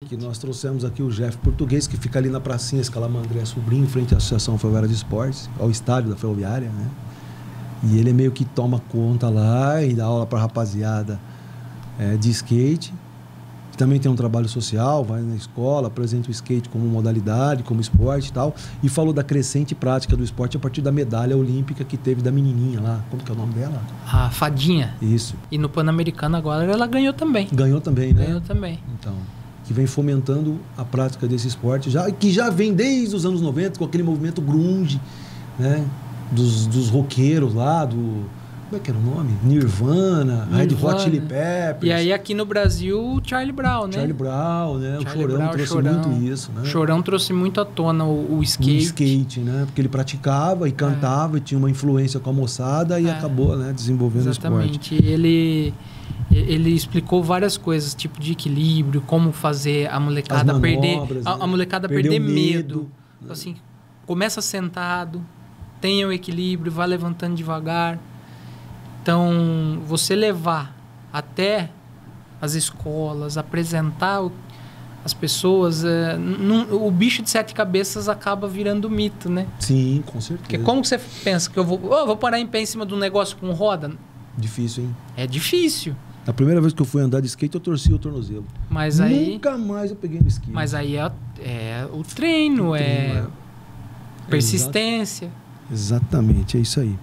Que nós trouxemos aqui o Jeff Português, que fica ali na pracinha Escalamandré Sobrinho, em frente à Associação Ferroviária de Esportes, ao estádio da Ferroviária, né? E ele é meio que toma conta lá e dá aula para a rapaziada de skate. Também tem um trabalho social, vai na escola, apresenta o skate como modalidade, como esporte e tal. E falou da crescente prática do esporte a partir da medalha olímpica que teve da menininha lá. Como que é o nome dela? A Fadinha. Isso. E no Pan-Americano agora ela ganhou também. Ganhou também, né? Ganhou também. Então, que vem fomentando a prática desse esporte, que já vem desde os anos 90, com aquele movimento grunge, né? Dos roqueiros lá, como é que era o nome? Nirvana, Red Hot Chili Peppers. E aí aqui no Brasil, o Charlie Brown, né? Charlie Brown, né? Charlie o Chorão Brown, trouxe Chorão. muito isso, né? O Chorão trouxe muito à tona o skate. O skate, né? Porque ele praticava e cantava e tinha uma influência com a moçada e acabou, né? Desenvolvendo o esporte. Exatamente. Ele explicou várias coisas, tipo de equilíbrio, como fazer a molecada manobras, a molecada perder medo. Assim, começa sentado, tenha o equilíbrio, vai levantando devagar. Então, você levar até as escolas, apresentar as pessoas, o bicho de 7 cabeças acaba virando mito, né? Sim, com certeza. Porque como que você pensa que eu vou parar em pé em cima de um negócio com roda? Difícil, hein? É difícil. A primeira vez que eu fui andar de skate, eu torci o tornozelo. Mas aí... Nunca mais eu peguei no skate. Mas aí é o treino, persistência. Exatamente, é isso aí.